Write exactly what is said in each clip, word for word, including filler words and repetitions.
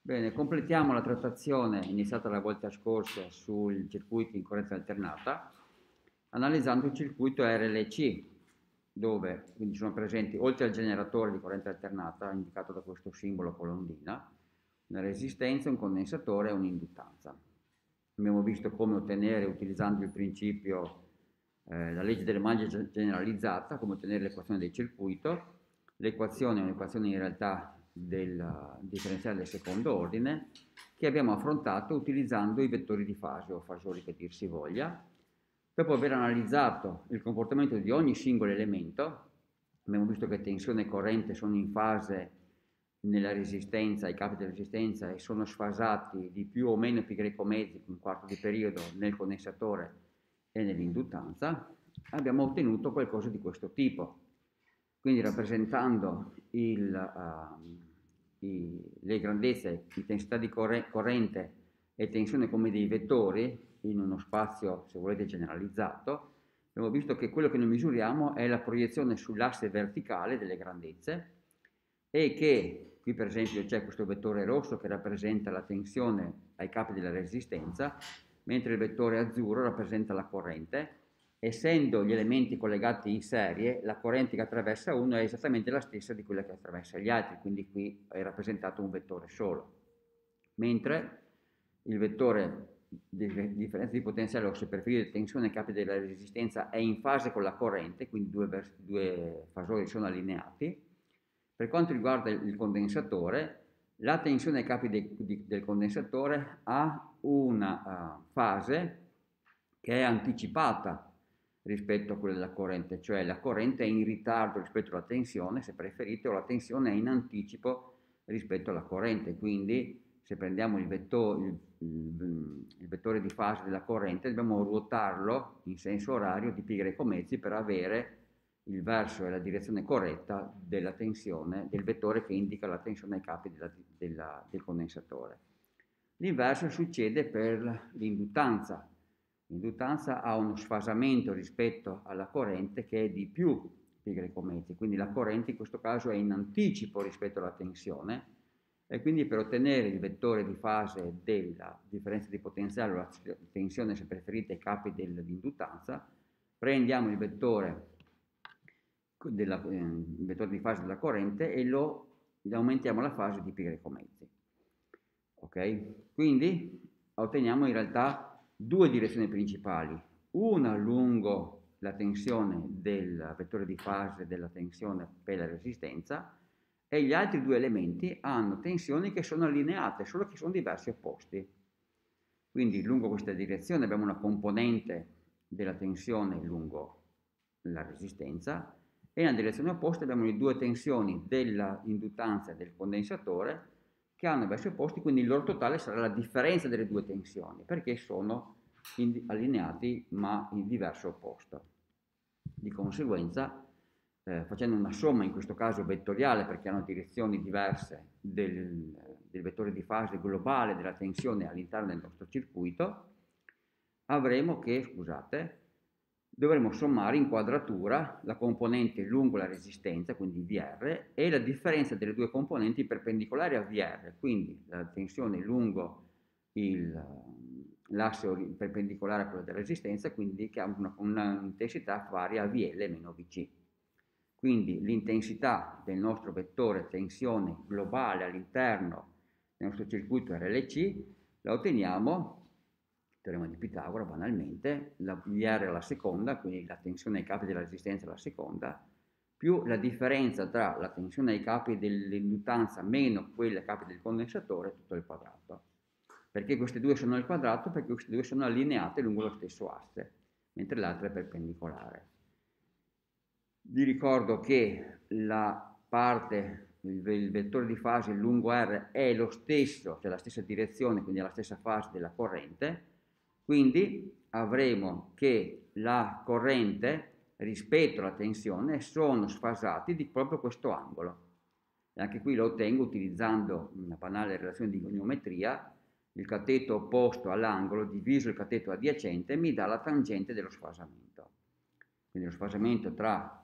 Bene, completiamo la trattazione iniziata la volta scorsa sul circuito in correnza alternata, analizzando il circuito R L C, dove quindi sono presenti, oltre al generatore di corrente alternata, indicato da questo simbolo colombina, una resistenza, un condensatore e un'induttanza. Abbiamo visto come ottenere, utilizzando il principio, eh, la legge delle maglie generalizzata, come ottenere l'equazione del circuito. L'equazione è un'equazione in realtà del differenziale del secondo ordine che abbiamo affrontato utilizzando i vettori di fase o fasori che dir si voglia. Dopo aver analizzato il comportamento di ogni singolo elemento, abbiamo visto che tensione e corrente sono in fase nella resistenza, ai capi della resistenza, e sono sfasati di più o meno pi greco mezzi, un quarto di periodo, nel condensatore e nell'induttanza. Abbiamo ottenuto qualcosa di questo tipo. Quindi rappresentando il, uh, i, le grandezze, intensità di corre corrente e tensione come dei vettori in uno spazio, se volete, generalizzato, abbiamo visto che quello che noi misuriamo è la proiezione sull'asse verticale delle grandezze e che qui per esempio c'è questo vettore rosso che rappresenta la tensione ai capi della resistenza, mentre il vettore azzurro rappresenta la corrente. Essendo gli elementi collegati in serie, la corrente che attraversa uno è esattamente la stessa di quella che attraversa gli altri, quindi qui è rappresentato un vettore solo. Mentre il vettore di differenza di potenziale, o se preferite tensione capi della resistenza, è in fase con la corrente, quindi due, due fasori sono allineati. Per quanto riguarda il condensatore, la tensione ai capi de, di, del condensatore ha una uh, fase che è anticipata rispetto a quella della corrente, cioè la corrente è in ritardo rispetto alla tensione, se preferite, o la tensione è in anticipo rispetto alla corrente. Quindi se prendiamo il vettore, il, il, il vettore di fase della corrente, dobbiamo ruotarlo in senso orario di pi greco mezzi per avere il verso e la direzione corretta della tensione del vettore che indica la tensione ai capi della, della, del condensatore. L'inverso succede per l'induttanza. L'induttanza ha uno sfasamento rispetto alla corrente che è di più pi greco mezzi, quindi la corrente in questo caso è in anticipo rispetto alla tensione, e quindi per ottenere il vettore di fase della differenza di potenziale o la tensione, se preferite, ai capi dell'induttanza, prendiamo il vettore, della, eh, il vettore di fase della corrente e lo aumentiamo la fase di pi greco mezzi. Ok? Quindi otteniamo in realtà due direzioni principali, una lungo la tensione del vettore di fase della tensione per la resistenza, e gli altri due elementi hanno tensioni che sono allineate, solo che sono diversi opposti. Quindi lungo questa direzione abbiamo una componente della tensione lungo la resistenza, e nella direzione opposta abbiamo le due tensioni dell'induttanza e del condensatore che hanno versi opposti, quindi il loro totale sarà la differenza delle due tensioni, perché sono allineati ma in diverso opposto. Di conseguenza, eh, facendo una somma, in questo caso vettoriale, perché hanno direzioni diverse del, del vettore di fase globale della tensione all'interno del nostro circuito, avremo che, scusate, dovremo sommare in quadratura la componente lungo la resistenza, quindi V R, e la differenza delle due componenti perpendicolari a V R, quindi la tensione lungo l'asse perpendicolare a quella della resistenza, quindi che ha una, una intensità pari a V L meno V C. Quindi l'intensità del nostro vettore tensione globale all'interno del nostro circuito R L C la otteniamo, teorema di Pitagora banalmente, la V R alla seconda, quindi la tensione ai capi della resistenza alla seconda, più la differenza tra la tensione ai capi dell'induttanza meno quella ai capi del condensatore, tutto il quadrato. Perché queste due sono al quadrato? Perché queste due sono allineate lungo lo stesso asse, mentre l'altra è perpendicolare. Vi ricordo che la parte, il, il vettore di fase lungo R è lo stesso, cioè la stessa direzione, quindi la stessa fase della corrente, quindi avremo che la corrente rispetto alla tensione sono sfasati di proprio questo angolo. E anche qui lo ottengo utilizzando una banale relazione di goniometria. Il cateto opposto all'angolo diviso il cateto adiacente mi dà la tangente dello sfasamento. Quindi lo sfasamento tra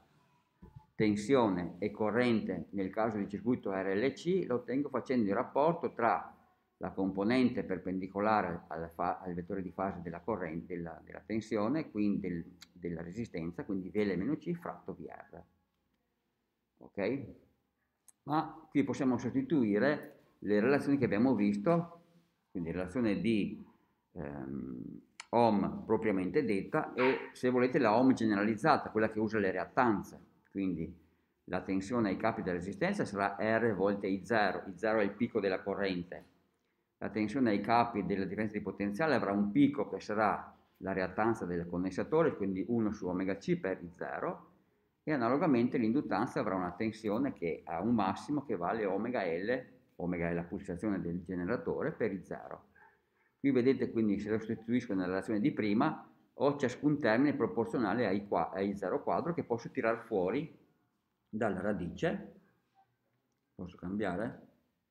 tensione e corrente nel caso di circuito R L C lo ottengo facendo il rapporto tra la componente perpendicolare al, al vettore di fase della corrente, della, della tensione, quindi del, della resistenza, quindi V L meno C fratto V R. Ok? Ma qui possiamo sostituire le relazioni che abbiamo visto, quindi relazione di ehm, ohm propriamente detta e, se volete, la ohm generalizzata, quella che usa le reattanze. Quindi la tensione ai capi della resistenza sarà R volte I zero, I zero è il picco della corrente. La tensione ai capi della differenza di potenziale avrà un picco che sarà la reattanza del condensatore, quindi uno su omega C per I zero, e analogamente l'induttanza avrà una tensione che ha un massimo che vale omega L, omega è la pulsazione del generatore, per I zero. Qui vedete quindi, se lo sostituisco nella relazione di prima, ho ciascun termine proporzionale a I, a I zero quadro che posso tirare fuori dalla radice. Posso cambiare?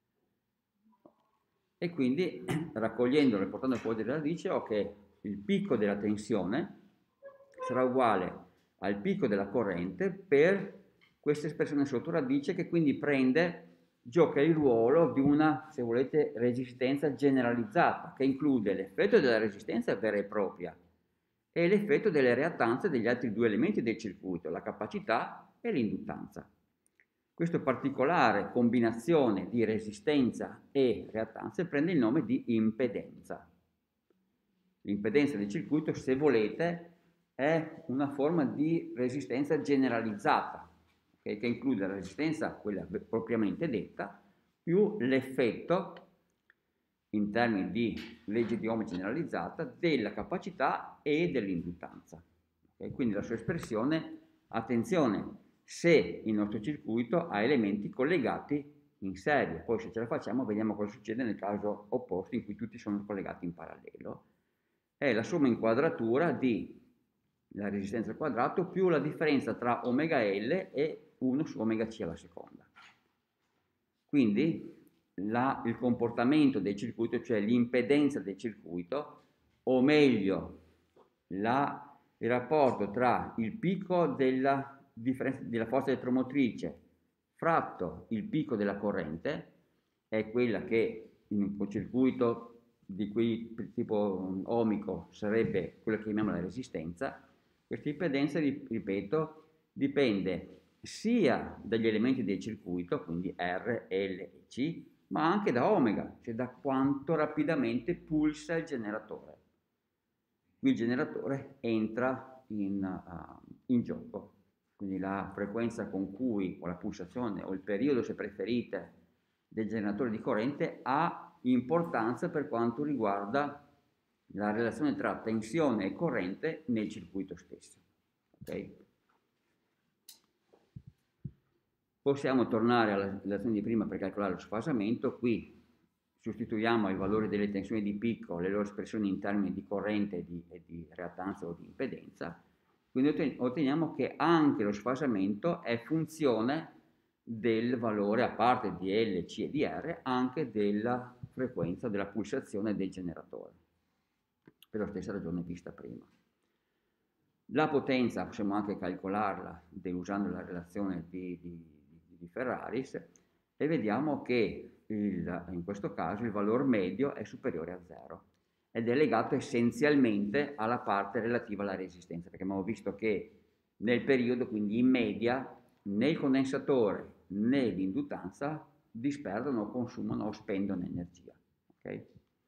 E quindi, raccogliendolo e portando fuori dalla radice, ho che il picco della tensione sarà uguale al picco della corrente per questa espressione sotto radice, che quindi prende, gioca il ruolo di una, se volete, resistenza generalizzata, che include l'effetto della resistenza vera e propria e l'effetto delle reattanze degli altri due elementi del circuito, la capacità e l'induttanza. Questa particolare combinazione di resistenza e reattanze prende il nome di impedenza. L'impedenza del circuito, se volete, è una forma di resistenza generalizzata, okay, che include la resistenza, quella propriamente detta, più l'effetto, in termini di legge di Ohm generalizzata, della capacità e dell'induttanza. Okay? Quindi la sua espressione, attenzione, se il nostro circuito ha elementi collegati in serie. Poi, se ce la facciamo, vediamo cosa succede nel caso opposto, in cui tutti sono collegati in parallelo. È la somma in quadratura di la resistenza al quadrato più la differenza tra omega L e uno su omega C alla seconda. Quindi la, il comportamento del circuito, cioè l'impedenza del circuito, o meglio la, il rapporto tra il picco della, della forza elettromotrice fratto il picco della corrente, è quella che in un circuito di cui tipo ohmico sarebbe quello che chiamiamo la resistenza. Questa impedenza, ripeto, dipende sia dagli elementi del circuito, quindi R, L e C, ma anche da omega, cioè da quanto rapidamente pulsa il generatore. Qui il generatore entra in, uh, in gioco, quindi la frequenza con cui, o la pulsazione, o il periodo, se preferite, del generatore di corrente ha importanza per quanto riguarda la relazione tra tensione e corrente nel circuito stesso. Okay? Possiamo tornare alla relazione di prima per calcolare lo sfasamento. Qui sostituiamo ai valori delle tensioni di picco le loro espressioni in termini di corrente e di, e di reattanza o di impedenza. Quindi otteniamo che anche lo sfasamento è funzione del valore, a parte di L, C e di R, anche della frequenza della pulsazione del generatore, per la stessa ragione vista prima. La potenza possiamo anche calcolarla usando la relazione di, di, di Ferraris, e vediamo che il, in questo caso il valore medio è superiore a zero ed è legato essenzialmente alla parte relativa alla resistenza, perché abbiamo visto che nel periodo, quindi in media, né il condensatore né l'induttanza disperdono, consumano o spendono energia. Okay?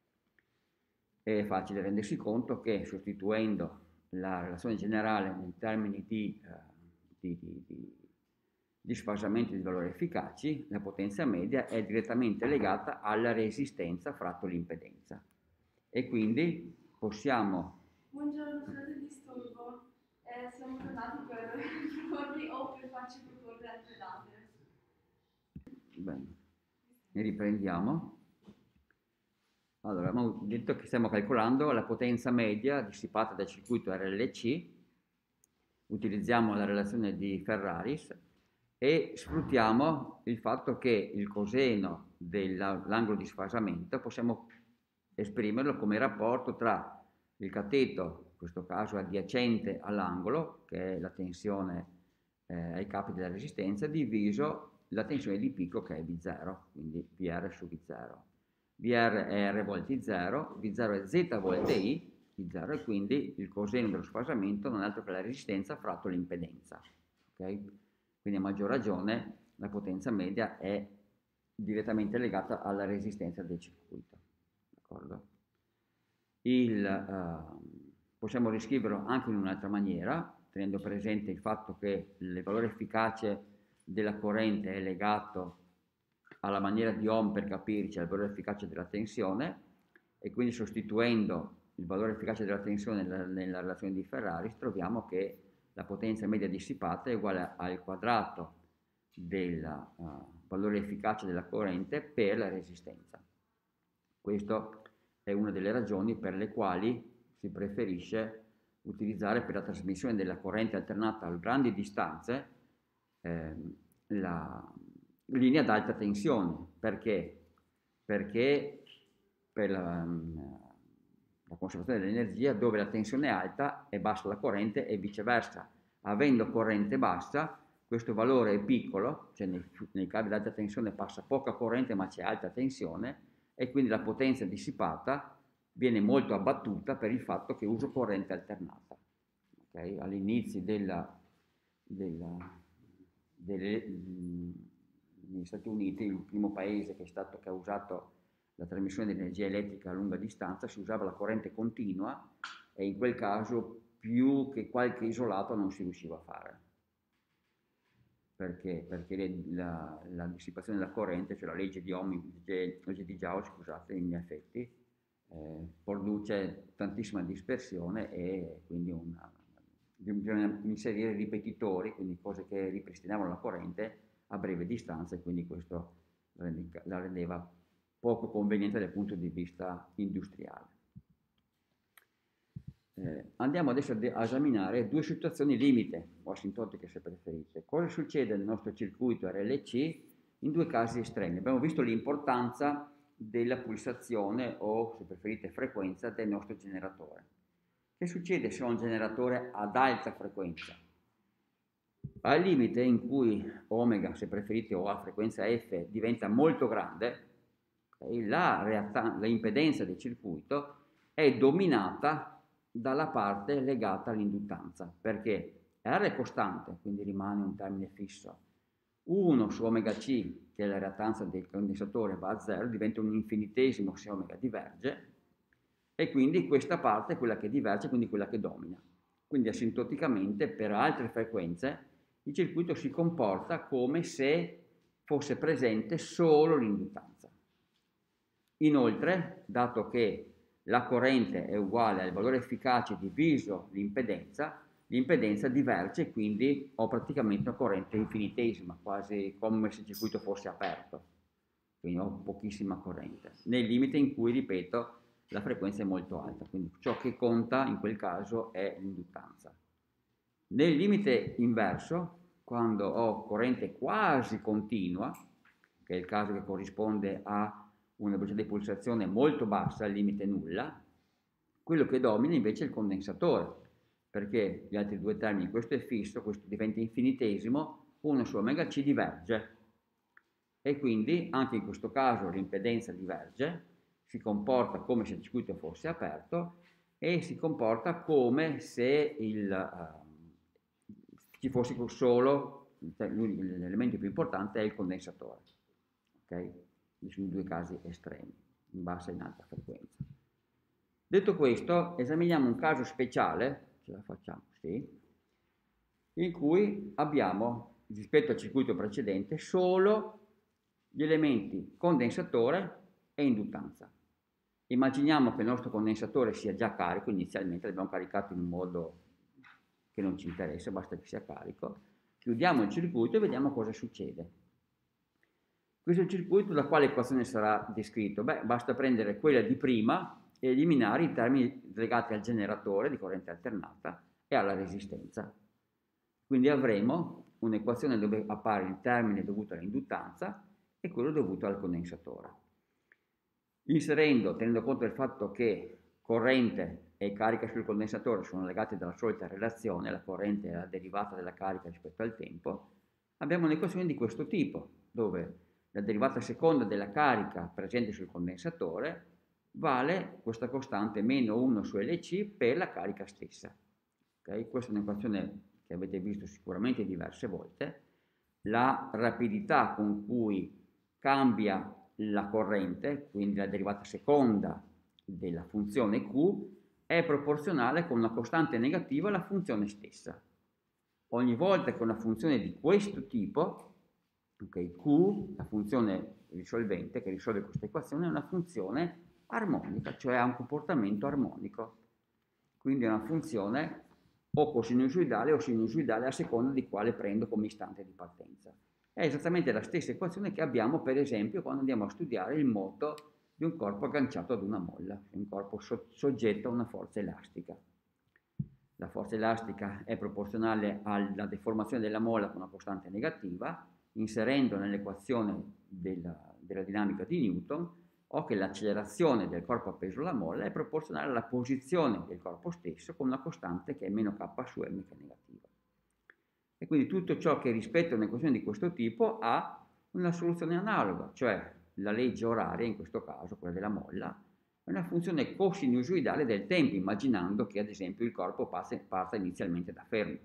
È facile rendersi conto che, sostituendo la relazione generale in termini di, uh, di, di, di, di sfasamento di valori efficaci, la potenza media è direttamente legata alla resistenza fratto l'impedenza. E quindi possiamo... Buongiorno, scusate il disturbo. Eh, siamo tornati per proporvi o per farci proporre altre date. Bene, ne riprendiamo. Allora, abbiamo detto che stiamo calcolando la potenza media dissipata dal circuito R L C, utilizziamo la relazione di Ferraris e sfruttiamo il fatto che il coseno dell'angolo di sfasamento possiamo esprimerlo come rapporto tra il cateto, in questo caso adiacente all'angolo, che è la tensione eh, ai capi della resistenza, diviso la tensione di picco, che è V zero, quindi V R su V zero. V R è R volte I zero, V zero è Z volte I, I zero, e quindi il coseno dello sfasamento non è altro che la resistenza fratto l'impedenza. Okay? Quindi a maggior ragione la potenza media è direttamente legata alla resistenza del circuito. D'accordo? Il, uh, possiamo riscriverlo anche in un'altra maniera, tenendo presente il fatto che il valore efficace della corrente è legato alla maniera di Ohm, per capirci, al valore efficace della tensione, e quindi sostituendo il valore efficace della tensione nella, nella relazione di Ferrari troviamo che la potenza media dissipata è uguale al quadrato del uh, valore efficace della corrente per la resistenza. Questa è una delle ragioni per le quali si preferisce utilizzare per la trasmissione della corrente alternata a grandi distanze eh, la linea ad alta tensione. Perché? Perché per la, la conservazione dell'energia, dove la tensione è alta è bassa la corrente e viceversa. Avendo corrente bassa, questo valore è piccolo, cioè nei, nei cavi ad alta tensione passa poca corrente ma c'è alta tensione, e quindi la potenza dissipata viene molto abbattuta per il fatto che uso corrente alternata. Okay? All'inizio della, della, delle, negli Stati Uniti, il primo paese che, è stato, che ha usato la trasmissione di energia elettrica a lunga distanza, si usava la corrente continua, e in quel caso più che qualche isolato non si riusciva a fare. Perché? Perché la, la dissipazione della corrente, cioè la legge di Ohm, la legge di Joule, scusate, in effetti, eh, produce tantissima dispersione, e quindi una, bisogna inserire ripetitori, quindi cose che ripristinavano la corrente a breve distanza, e quindi questo la rendeva poco conveniente dal punto di vista industriale. Eh, andiamo adesso a esaminare due situazioni limite, o asintotiche se preferite. Cosa succede nel nostro circuito R L C in due casi estremi? Abbiamo visto l'importanza della pulsazione, o se preferite frequenza, del nostro generatore. Che succede se ho un generatore ad alta frequenza? Al limite in cui omega, se preferite, o a frequenza F diventa molto grande, okay, la, la impedenza del circuito è dominata dalla parte legata all'induttanza, perché R è costante, quindi rimane un termine fisso. uno su omega C, che è la reattanza del condensatore, va a zero, diventa un infinitesimo se omega diverge, e quindi questa parte è quella che diverge, quindi quella che domina. Quindi asintoticamente, per altre frequenze, il circuito si comporta come se fosse presente solo l'induttanza. Inoltre, dato che la corrente è uguale al valore efficace diviso l'impedenza, l'impedenza diverge, quindi ho praticamente una corrente infinitesima, quasi come se il circuito fosse aperto, quindi ho pochissima corrente, nel limite in cui, ripeto, la frequenza è molto alta, quindi ciò che conta in quel caso è l'induttanza. Nel limite inverso, quando ho corrente quasi continua, che è il caso che corrisponde a una velocità di pulsazione molto bassa, al limite nulla, quello che domina invece è il condensatore, perché gli altri due termini, questo è fisso, questo diventa infinitesimo, uno su omega C diverge, e quindi anche in questo caso l'impedenza diverge, si comporta come se il circuito fosse aperto, e si comporta come se il, uh, ci fosse solo, l'elemento più importante è il condensatore, ok? Sono due casi estremi, in bassa e in alta frequenza. Detto questo, esaminiamo un caso speciale, ce la facciamo, sì, in cui abbiamo, rispetto al circuito precedente, solo gli elementi condensatore e induttanza. Immaginiamo che il nostro condensatore sia già carico, inizialmente l'abbiamo caricato in un modo che non ci interessa, basta che sia carico. Chiudiamo il circuito e vediamo cosa succede. Questo è il circuito, da quale equazione sarà descritto? Beh, basta prendere quella di prima e eliminare i termini legati al generatore di corrente alternata e alla resistenza. Quindi avremo un'equazione dove appare il termine dovuto all'induttanza e quello dovuto al condensatore. Inserendo, tenendo conto del fatto che corrente e carica sul condensatore sono legati dalla solita relazione, la corrente è la derivata della carica rispetto al tempo, abbiamo un'equazione di questo tipo, dove la derivata seconda della carica presente sul condensatore vale questa costante meno uno su L C per la carica stessa. Okay? Questa è un'equazione che avete visto sicuramente diverse volte. La rapidità con cui cambia la corrente, quindi la derivata seconda della funzione Q, è proporzionale con una costante negativa alla funzione stessa. Ogni volta che una funzione di questo tipo, okay, Q, la funzione risolvente che risolve questa equazione, è una funzione armonica, cioè ha un comportamento armonico. Quindi è una funzione o cosinusoidale o sinusoidale a seconda di quale prendo come istante di partenza. È esattamente la stessa equazione che abbiamo, per esempio, quando andiamo a studiare il moto di un corpo agganciato ad una molla, un corpo so- soggetto a una forza elastica. La forza elastica è proporzionale alla deformazione della molla con una costante negativa, inserendo nell'equazione della, della dinamica di Newton o che l'accelerazione del corpo appeso alla molla è proporzionale alla posizione del corpo stesso con una costante che è meno k su m che è negativa. E quindi tutto ciò che rispetta un'equazione di questo tipo ha una soluzione analoga, cioè la legge oraria, in questo caso quella della molla, è una funzione cosinusoidale del tempo, immaginando che ad esempio il corpo passe, parta inizialmente da fermo.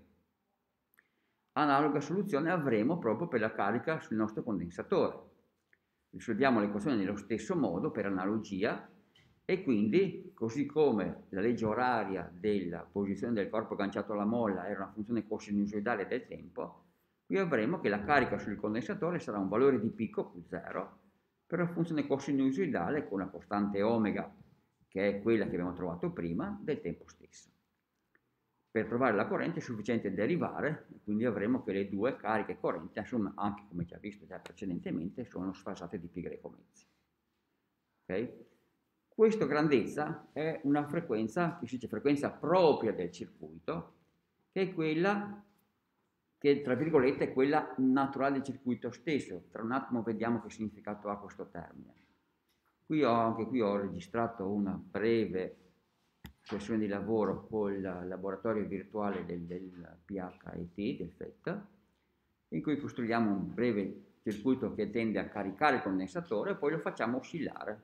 Analoga soluzione avremo proprio per la carica sul nostro condensatore. Risolviamo l'equazione nello stesso modo, per analogia, e quindi, così come la legge oraria della posizione del corpo agganciato alla molla era una funzione cosinusoidale del tempo, qui avremo che la carica sul condensatore sarà un valore di picco Q zero per una funzione cosinusoidale con una costante omega, che è quella che abbiamo trovato prima, del tempo stesso. Per trovare la corrente è sufficiente derivare, quindi avremo che le due cariche correnti, insomma, anche come già visto già precedentemente, sono sfasate di pi greco mezzi. Okay? Questa grandezza è una frequenza, che si dice frequenza propria del circuito, che è quella che, tra virgolette, è quella naturale del circuito stesso. Tra un attimo vediamo che significato ha questo termine. Qui ho, anche qui ho registrato una breve sessione di lavoro col laboratorio virtuale del, del P H I T, del F E T, in cui costruiamo un breve circuito che tende a caricare il condensatore e poi lo facciamo oscillare.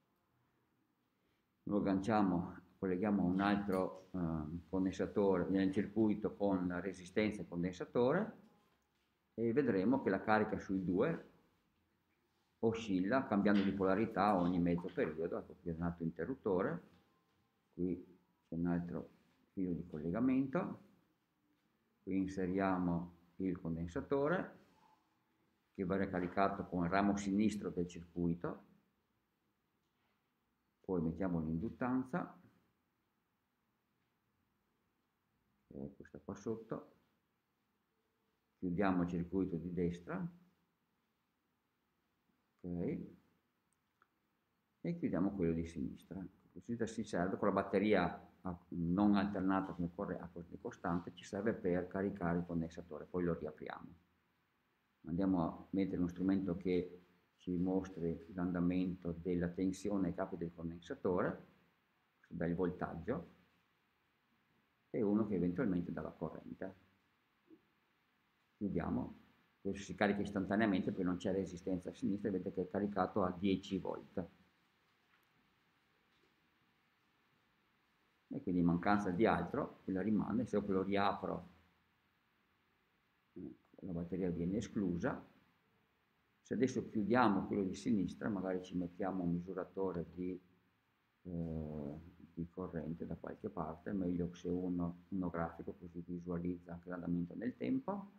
Lo agganciamo, colleghiamo a un altro eh, condensatore nel circuito con resistenza e condensatore e vedremo che la carica sui due oscilla cambiando di polarità ogni mezzo periodo. Ecco, qui è un altro interruttore, qui c'è un altro filo di collegamento, qui inseriamo il condensatore che verrà caricato con il ramo sinistro del circuito, poi mettiamo l'induttanza, che è questa qua sotto, chiudiamo il circuito di destra, ok, e chiudiamo quello di sinistra. Così si serve con la batteria non alternata come corrente a corrente costante, ci serve per caricare il condensatore, poi lo riapriamo. Andiamo a mettere uno strumento che ci mostri l'andamento della tensione ai capi del condensatore, dal voltaggio, e uno che eventualmente dà la corrente. Chiudiamo, questo si carica istantaneamente perché non c'è resistenza a sinistra, vedete che è caricato a dieci volt. E quindi in mancanza di altro, quella rimane, se dopo lo riapro la batteria viene esclusa. Se adesso chiudiamo quello di sinistra, magari ci mettiamo un misuratore di, eh, di corrente da qualche parte, meglio se uno, uno grafico, così visualizza anche l'andamento nel tempo.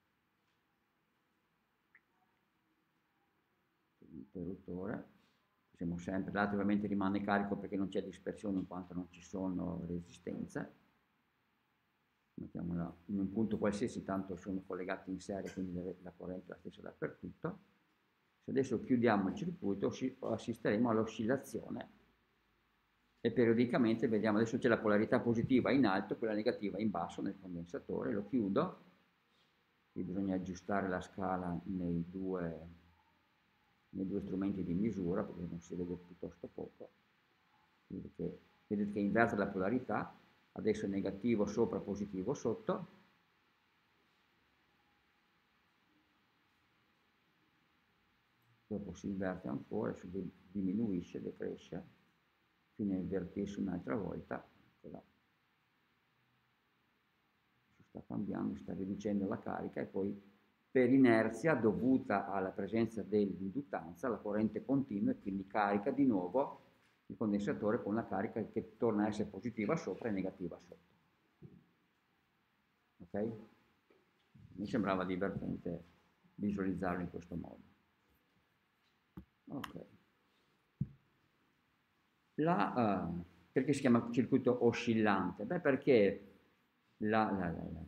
L'interruttore, siamo sempre, l'altro ovviamente rimane carico perché non c'è dispersione in quanto non ci sono resistenze. Mettiamola in un punto qualsiasi, tanto sono collegati in serie, quindi la corrente è la stessa dappertutto. Se adesso chiudiamo il circuito, assisteremo all'oscillazione e periodicamente vediamo, adesso c'è la polarità positiva in alto, quella negativa in basso nel condensatore. Lo chiudo, qui bisogna aggiustare la scala nei due, nei due strumenti di misura perché non si vede piuttosto poco. Vedete che, vedete che inverte la polarità, adesso è negativo sopra, positivo sotto. dopo si inverte ancora, si diminuisce, decresce, fino a invertirsi un'altra volta. Ecco, si sta cambiando, si sta riducendo la carica e poi per inerzia dovuta alla presenza dell'induttanza la corrente continua e quindi carica di nuovo il condensatore con la carica che torna a essere positiva sopra e negativa sotto. Ok? Mi sembrava divertente visualizzarlo in questo modo. Ok. La, uh, perché si chiama circuito oscillante? Beh, perché la, la, la, la,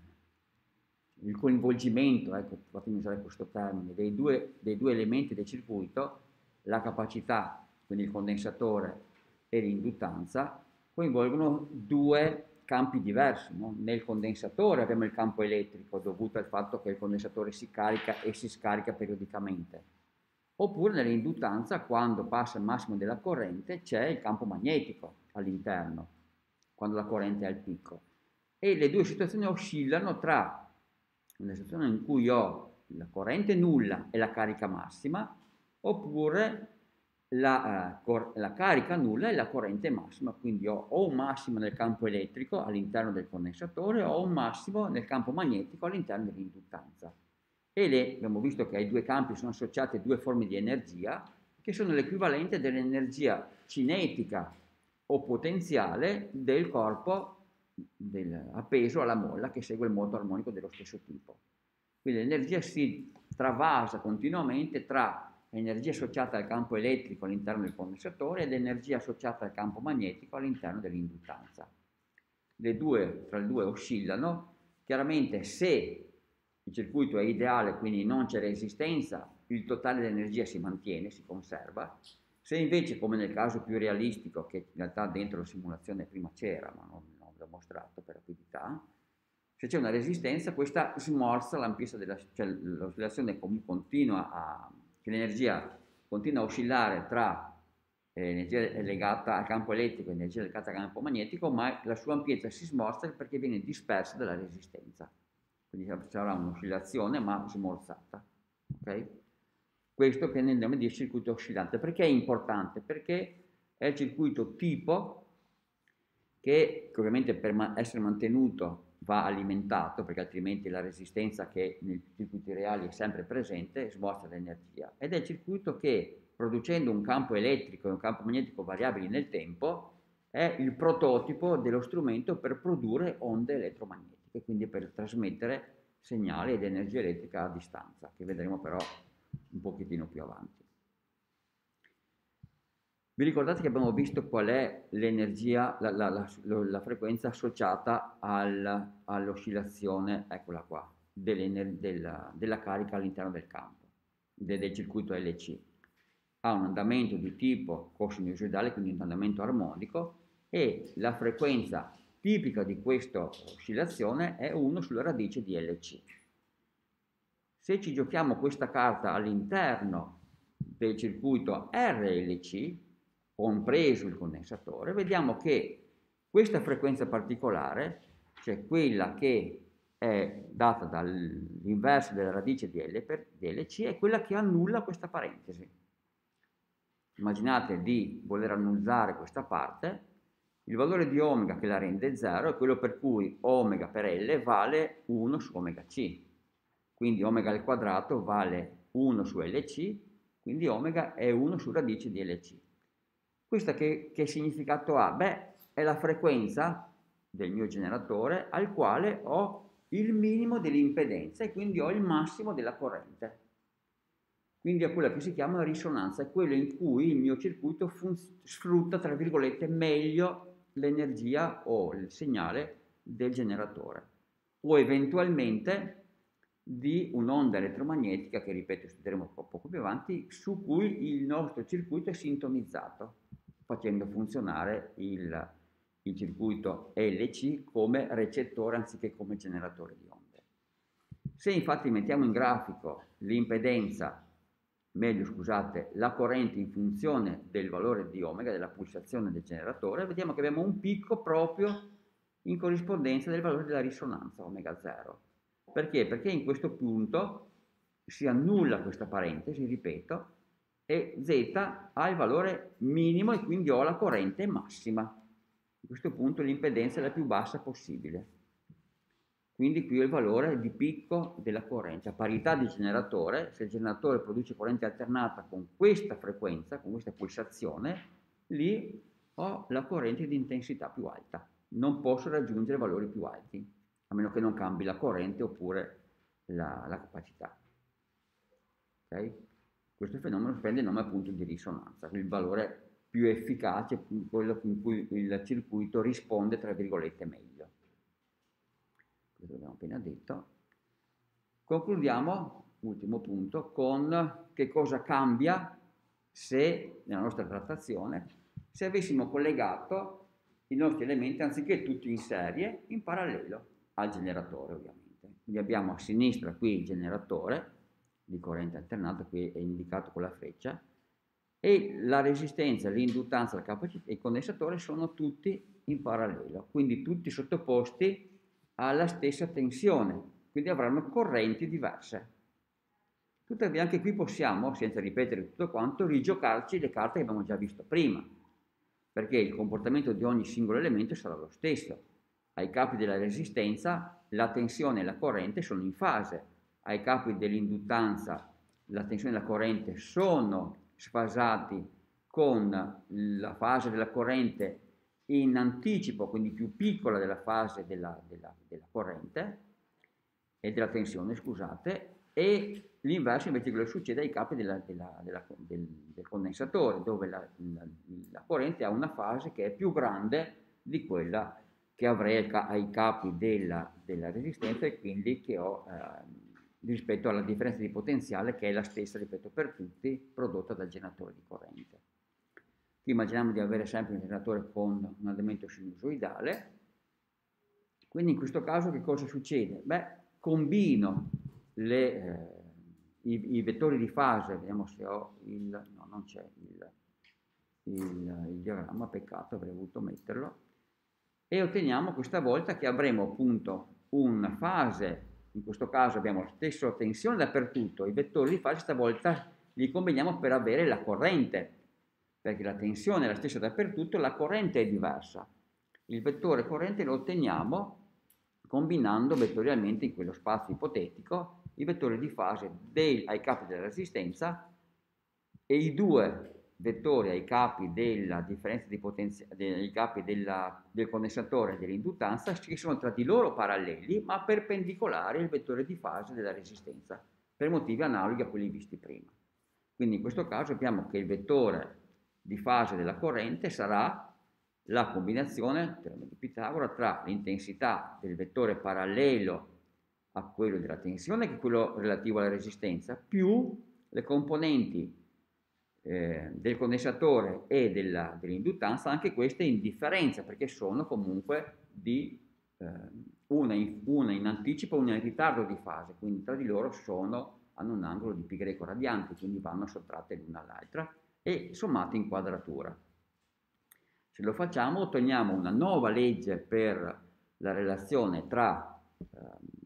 il coinvolgimento, ecco, fatemi usare questo termine, dei due, dei due elementi del circuito, la capacità, quindi il condensatore e l'induttanza, coinvolgono due campi diversi. No? Nel condensatore abbiamo il campo elettrico dovuto al fatto che il condensatore si carica e si scarica periodicamente. Oppure nell'induttanza, quando passa il massimo della corrente, c'è il campo magnetico all'interno, quando la corrente è al picco. E le due situazioni oscillano tra una situazione in cui ho la corrente nulla e la carica massima, oppure la, uh, la carica nulla e la corrente massima, quindi ho o un massimo nel campo elettrico all'interno del condensatore o un massimo nel campo magnetico all'interno dell'induttanza. E le, abbiamo visto che ai due campi sono associate due forme di energia che sono l'equivalente dell'energia cinetica o potenziale del corpo del, appeso alla molla che segue il moto armonico dello stesso tipo. Quindi l'energia si travasa continuamente tra l'energia associata al campo elettrico all'interno del condensatore e l'energia associata al campo magnetico all'interno dell'induttanza. Le due, tra le due oscillano. Chiaramente se il circuito è ideale, quindi non c'è resistenza, il totale dell'energia si mantiene, si conserva. Se invece, come nel caso più realistico, che in realtà dentro la simulazione prima c'era, ma non, non l'ho mostrato per rapidità, se c'è una resistenza, questa smorza l'ampiezza della, cioè l'oscillazione continua a, che l'energia continua a oscillare tra eh, energia legata al campo elettrico e energia legata al campo magnetico, ma la sua ampiezza si smorza perché viene dispersa dalla resistenza. Quindi sarà un'oscillazione ma smorzata. Okay? Questo che noi andiamo a dire circuito oscillante. Perché è importante? Perché è il circuito tipo che, che ovviamente per ma- essere mantenuto va alimentato, perché altrimenti la resistenza che nei circuiti reali è sempre presente smorza l'energia. Ed è il circuito che, producendo un campo elettrico e un campo magnetico variabili nel tempo, è il prototipo dello strumento per produrre onde elettromagnetiche, quindi per trasmettere segnali ed energia elettrica a distanza, che vedremo però un pochettino più avanti. Vi ricordate che abbiamo visto qual è l'energia, la, la, la, la frequenza associata al, all'oscillazione, eccola qua, della, della carica all'interno del campo, del, del circuito L C. Ha un andamento di tipo cosinusoidale, quindi un andamento armonico, e la frequenza tipica di questa oscillazione è uno sulla radice di L C. Se ci giochiamo questa carta all'interno del circuito R L C, compreso il condensatore, vediamo che questa frequenza particolare, cioè quella che è data dall'inverso della radice di L per di L C, è quella che annulla questa parentesi. Immaginate di voler annullare questa parte, il valore di omega che la rende zero è quello per cui omega per L vale uno su omega C. Quindi omega al quadrato vale uno su L C, quindi omega è uno su radice di L C. Questo che, che significato ha? Beh, è la frequenza del mio generatore al quale ho il minimo dell'impedenza e quindi ho il massimo della corrente. Quindi è quella che si chiama risonanza, è quello in cui il mio circuito sfrutta, tra virgolette, meglio l'energia o il segnale del generatore. O eventualmente di un'onda elettromagnetica che, ripeto, studieremo un po' poco più avanti, su cui il nostro circuito è sintonizzato, facendo funzionare il, il circuito L C come recettore anziché come generatore di onde. Se infatti mettiamo in grafico l'impedenza, meglio scusate, la corrente in funzione del valore di omega, della pulsazione del generatore, vediamo che abbiamo un picco proprio in corrispondenza del valore della risonanza, omega zero. Perché? Perché in questo punto si annulla questa parentesi, ripeto, e Z ha il valore minimo e quindi ho la corrente massima. A questo punto l'impedenza è la più bassa possibile. Quindi qui ho il valore di picco della corrente. A parità di generatore, se il generatore produce corrente alternata con questa frequenza, con questa pulsazione, lì ho la corrente di intensità più alta. Non posso raggiungere valori più alti, a meno che non cambi la corrente oppure la, la capacità. Okay? Questo fenomeno prende il nome appunto di risonanza, il valore più efficace, quello in cui il circuito risponde, tra virgolette, meglio. Questo l'abbiamo appena detto. Concludiamo, ultimo punto, con che cosa cambia se, nella nostra trattazione, se avessimo collegato i nostri elementi, anziché tutti in serie, in parallelo al generatore, ovviamente. Quindi abbiamo a sinistra qui il generatore di corrente alternata, qui è indicato con la freccia, e la resistenza, l'induttanza, la capacità e il condensatore sono tutti in parallelo, quindi tutti sottoposti alla stessa tensione, quindi avranno correnti diverse. Tuttavia anche qui possiamo, senza ripetere tutto quanto, rigiocarci le carte che abbiamo già visto prima, perché il comportamento di ogni singolo elemento sarà lo stesso. Ai capi della resistenza la tensione e la corrente sono in fase, ai capi dell'induttanza la tensione e la corrente sono sfasati con la fase della corrente in anticipo, quindi più piccola della fase della, della, della corrente e della tensione, scusate, e l'inverso invece quello che succede ai capi della, della, della, del, del condensatore, dove la, la, la corrente ha una fase che è più grande di quella che avrei ai capi della, della resistenza e quindi che ho eh, rispetto alla differenza di potenziale che è la stessa, ripeto, per tutti, prodotta dal generatore di corrente. Qui immaginiamo di avere sempre un generatore con un andamento sinusoidale, quindi in questo caso che cosa succede? Beh, combino le, eh, i, i vettori di fase, vediamo se ho il, no non c'è il, il, il diagramma, peccato, avrei voluto metterlo, e otteniamo questa volta che avremo appunto una fase, in questo caso abbiamo la stessa tensione dappertutto, i vettori di fase stavolta li combiniamo per avere la corrente, perché la tensione è la stessa dappertutto, la corrente è diversa. Il vettore corrente lo otteniamo combinando vettorialmente in quello spazio ipotetico i vettori di fase dei, ai capi della resistenza e i due vettori ai capi della differenza di potenza, dei capi della, del condensatore e dell'induttanza che sono tra di loro paralleli ma perpendicolari al vettore di fase della resistenza per motivi analoghi a quelli visti prima. Quindi in questo caso abbiamo che il vettore di fase della corrente sarà la combinazione, teorema di Pitagora, tra l'intensità del vettore parallelo a quello della tensione, che è quello relativo alla resistenza, più le componenti eh, del condensatore e della, dell'induttanza, anche queste in differenza, perché sono comunque di eh, una, in, una in anticipo e una in ritardo di fase, quindi tra di loro sono, hanno un angolo di pi greco radiante, quindi vanno sottratte l'una all'altra e sommate in quadratura. Se lo facciamo otteniamo una nuova legge per la relazione tra eh,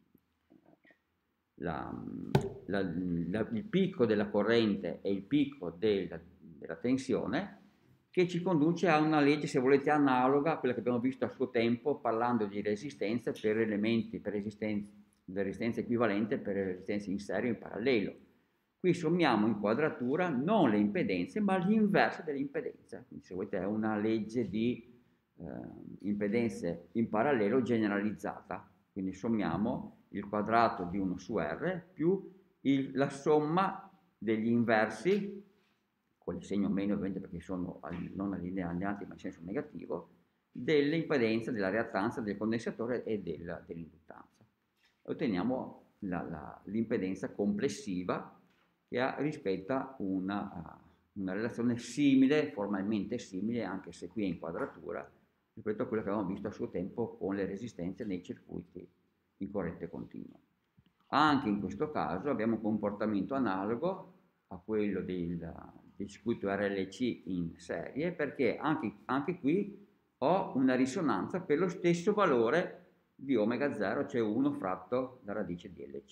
la, la, la, il picco della corrente e il picco della, della tensione, che ci conduce a una legge, se volete, analoga a quella che abbiamo visto a suo tempo parlando di resistenza per elementi, per resistenza, resistenza equivalente per resistenze in serie o in parallelo. Qui sommiamo in quadratura non le impedenze, ma l'inverso dell'impedenza. Quindi se volete è una legge di eh, impedenze in parallelo generalizzata. Quindi sommiamo il quadrato di uno su R più il, la somma degli inversi, con il segno meno ovviamente perché sono non allineati ma in senso negativo, dell'impedenza, della reattanza del condensatore e del, dell'induttanza. Otteniamo l'impedenza complessiva che ha, rispetta una, una relazione simile, formalmente simile, anche se qui è in quadratura, rispetto a quello che avevamo visto a suo tempo con le resistenze nei circuiti in corrente continua. Anche in questo caso abbiamo un comportamento analogo a quello del, del circuito R L C in serie, perché anche, anche qui ho una risonanza per lo stesso valore di omega zero, cioè uno fratto la radice di L C.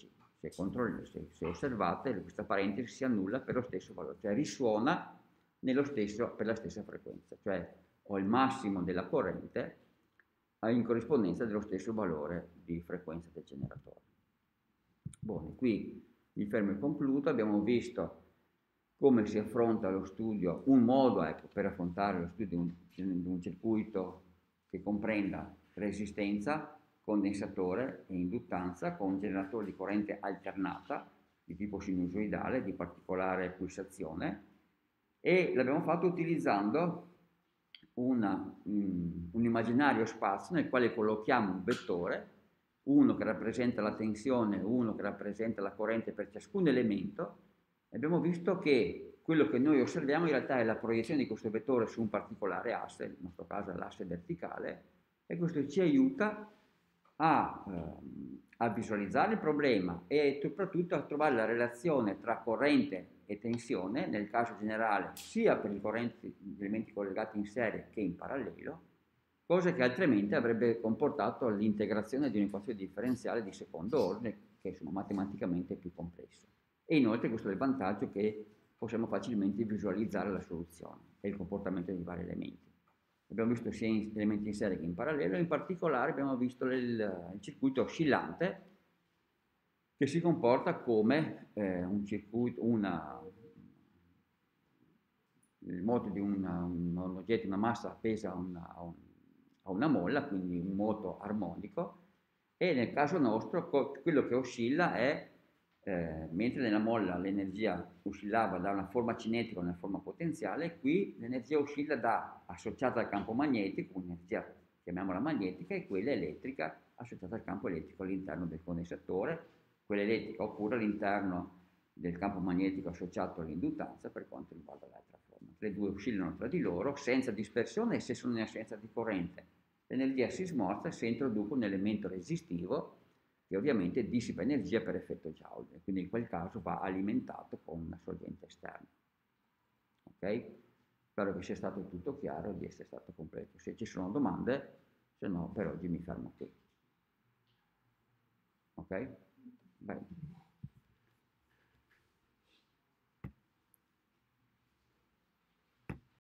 se, se, se osservate, questa parentesi si annulla per lo stesso valore, cioè risuona nello stesso, per la stessa frequenza, cioè ho il massimo della corrente in corrispondenza dello stesso valore di frequenza del generatore. Bene, qui mi fermo e concludo. Abbiamo visto come si affronta lo studio, un modo ecco, per affrontare lo studio di un, di un circuito che comprenda resistenza, condensatore e induttanza con un generatore di corrente alternata di tipo sinusoidale di particolare pulsazione, e l'abbiamo fatto utilizzando una, um, un immaginario spazio nel quale collochiamo un vettore, uno che rappresenta la tensione, uno che rappresenta la corrente per ciascun elemento. Abbiamo visto che quello che noi osserviamo in realtà è la proiezione di questo vettore su un particolare asse, nel nostro caso è l'asse verticale, e questo ci aiuta a, ehm, a visualizzare il problema e soprattutto a trovare la relazione tra corrente e tensione, nel caso generale sia per i correnti, gli elementi collegati in serie che in parallelo, cosa che altrimenti avrebbe comportato l'integrazione di un'equazione differenziale di secondo ordine, che insomma matematicamente è più complesso. E inoltre questo è il vantaggio che possiamo facilmente visualizzare la soluzione e il comportamento dei vari elementi. Abbiamo visto sia in elementi in serie che in parallelo, in particolare abbiamo visto il, il circuito oscillante, che si comporta come eh, un circuito, una, il moto di una, un, un oggetto, una massa appesa a una, a, un, a una molla, quindi un moto armonico, e nel caso nostro quello che oscilla è, eh, mentre nella molla l'energia oscillava da una forma cinetica a una forma potenziale, qui l'energia oscilla da associata al campo magnetico, un'energia chiamiamola magnetica, e quella elettrica associata al campo elettrico all'interno del condensatore, quella elettrica oppure all'interno del campo magnetico associato all'induttanza per quanto riguarda l'altra forma. Le due oscillano tra di loro senza dispersione, e se sono in assenza di corrente l'energia si smorza e si introduce un elemento resistivo che ovviamente dissipa energia per effetto Joule, e quindi in quel caso va alimentato con una sorgente esterna. Ok? Spero che sia stato tutto chiaro e di essere stato completo. Se ci sono domande, se no per oggi mi fermo qui. Ok? Bene.